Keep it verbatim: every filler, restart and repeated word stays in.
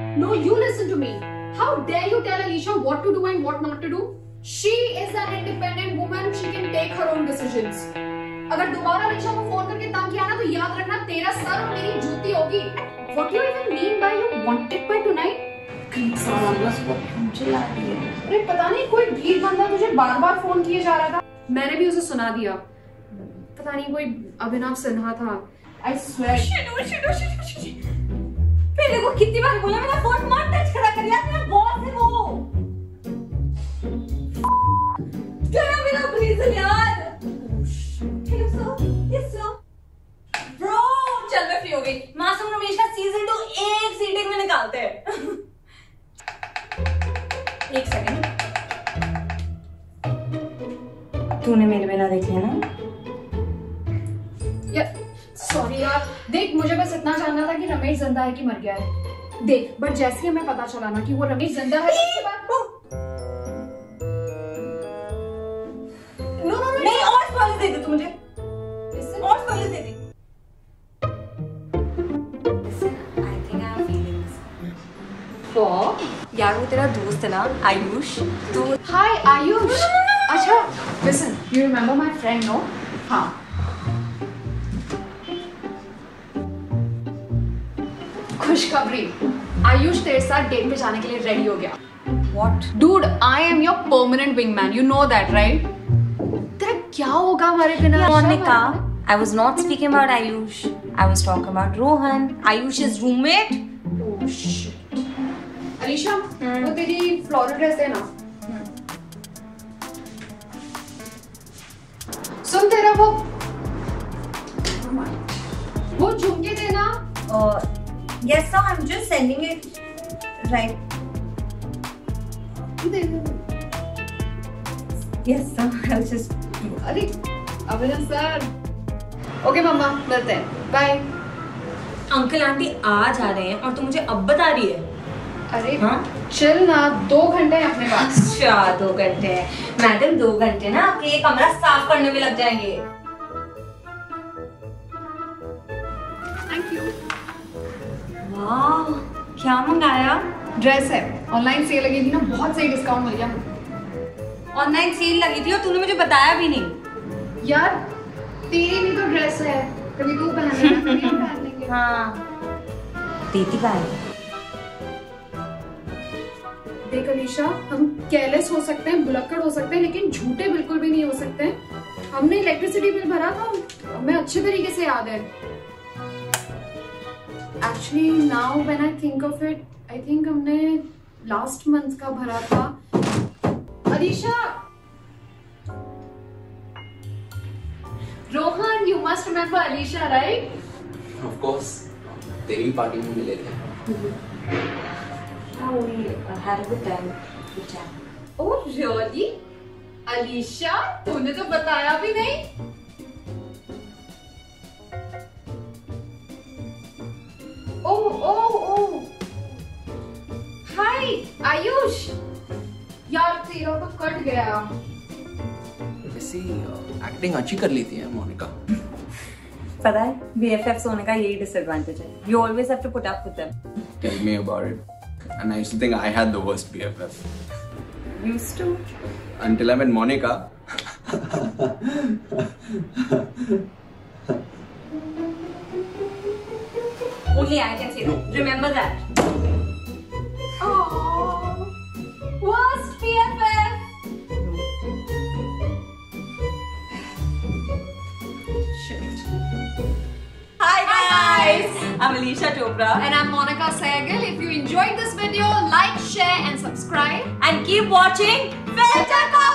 No, you listen to me. How dare you tell Alisha what to do and what not to do? She is an independent woman. She can take her own decisions. अगर दोबारा अलीशा को phone करके तंग किया ना तो याद रखना तेरा सर और मेरी जूती होगी. What do you even mean by you want it by tonight? चिल्ला रही है. अरे पता नहीं कोई ढीठ बंदा तुझे बार बार फोन किए जा रहा था. मैंने भी उसे सुना दिया. पता नहीं कोई अभिनव सिन्हा था. I swear. Shit shit shit shit. पहले को कितनी बार बोला मेरा फोन मत टच करा कर यार. मेरा बॉस है वो. क्या मेरा प्लीज यार. Hello sir. Yes sir. Bro चल मैं फ्री हो गई. मासूम रमेश का सीजन टू एक सीटिंग में निकालते हैं. एक सेकंड. तूने मेरे बिना देख लिया ना. यार सॉरी यार. देख मुझे बस इतना जानना था कि रमेश जिंदा है कि मर गया है. देख बट जैसे ही हमें पता चला ना कि वो रमेश जिंदा है उसके बाद नो नो नहीं और स्पॉइलर दे दे तू मुझे. और स्पॉइलर दे दे. I think I have feelings for यार वो तेरा दोस्त है ना आयुष. तो हाय आयुष. अच्छा listen you remember my friend no. हाँ खुशखबरी. आयुष तेरे साथ डेट पे जाने के लिए रेडी हो गया. What dude I am your permanent wingman. You know that right. तेरा क्या होगा हमारे बिना. Monika I was not speaking about Ayush. I was talking about Rohan, Ayush's roommate. Oh shit. Alisha वो तेरी फ्लोरल ड्रेस है ना. सुन तेरा वो वो झुमके देना. Uh, yes sir, I'm just sending it. Right. Yes sir, I was just. अरे अभिनव सर. ओके मम्मा मिलते हैं. बाय. अंकल आंटी आ जा रहे हैं और तू मुझे अब बता रही है. अरे हाँ चल ना. दो घंटे हैं अपने पास. अच्छा दो घंटे हैं मैडम. दो घंटे ना आपके ये कमरा साफ करने में लग जाएंगे. Thank you. वाह क्या मंगाया. ड्रेस है. ऑनलाइन सेल लगी थी ना. बहुत सही डिस्काउंट मिल गया. ऑनलाइन सेल लगी थी और तूने मुझे बताया भी नहीं. यार तेरी भी तो ड्रेस है. कभी तू पहन लेना कभी हम पहन लेंगे. हाँ देती पहन. देख अलीशा हम केयरलेस हो सकते हैं भुलक्कड़ हो सकते हैं लेकिन झूठे बिल्कुल भी नहीं हो सकते. हमने इलेक्ट्रिसिटी बिल भरा था. हमें अच्छे तरीके से याद है. Actually now when I think of it I think हमने लास्ट मंथ का भरा था. Alisha. Rohan you must remember Alisha right? Of course. तेरी पार्टी में मिले थे. हाँ we had a good time. Good time. Oh really? Alisha तूने तो बताया भी नहीं. Oh oh oh. Hi Ayush. यार तेरा तो कट गया. वैसे एक्टिंग अच्छी कर लेती है मोनिका. पता है B F Fs होने का यही डिसएडवांटेज है. You always have to put up with them. Tell me about it. And I used to think I had the worst B F F. Used to. Until I met Monica. Only I can say that. Remember that. Oh, worst B F F. Hi guys. I'm Alisha Chopra. And I'm Monica Sehgal. If you enjoyed this video, like, share and subscribe. And keep watching Filter Call.